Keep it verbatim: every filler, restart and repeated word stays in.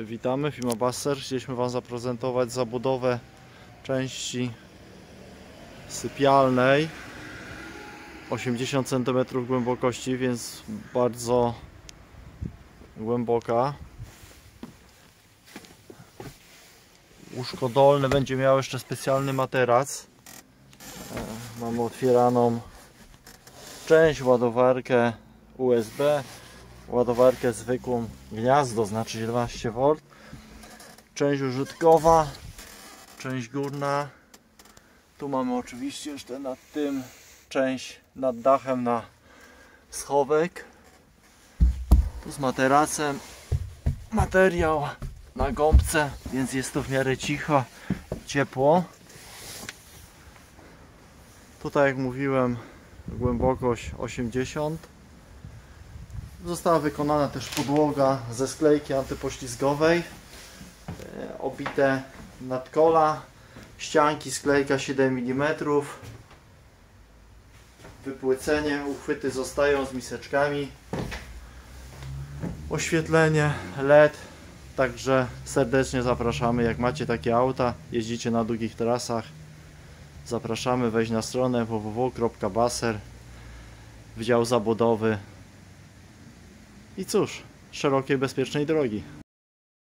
Witamy, firma Basser. Chcieliśmy Wam zaprezentować zabudowę części sypialnej osiemdziesiąt centymetrów głębokości, więc bardzo głęboka. Łóżko dolne będzie miało jeszcze specjalny materac. Mamy otwieraną część, ładowarkę U S B, ładowarkę zwykłą gniazdo, znaczy jedenaście wolt, część użytkowa, część górna. Tu mamy oczywiście jeszcze nad tym część nad dachem na schowek. Tu z materacem, materiał na gąbce, więc jest to w miarę cicho, ciepło. Tutaj, jak mówiłem, głębokość osiemdziesiąt. Została wykonana też podłoga ze sklejki antypoślizgowej, obite nadkola, ścianki sklejka siedem milimetrów, wypłycenie, uchwyty zostają z miseczkami, oświetlenie L E D. Także serdecznie zapraszamy, jak macie takie auta, jeździcie na długich trasach, zapraszamy wejść na stronę w w w kropka basser, wydział zabudowy. I cóż, szerokiej, bezpiecznej drogi.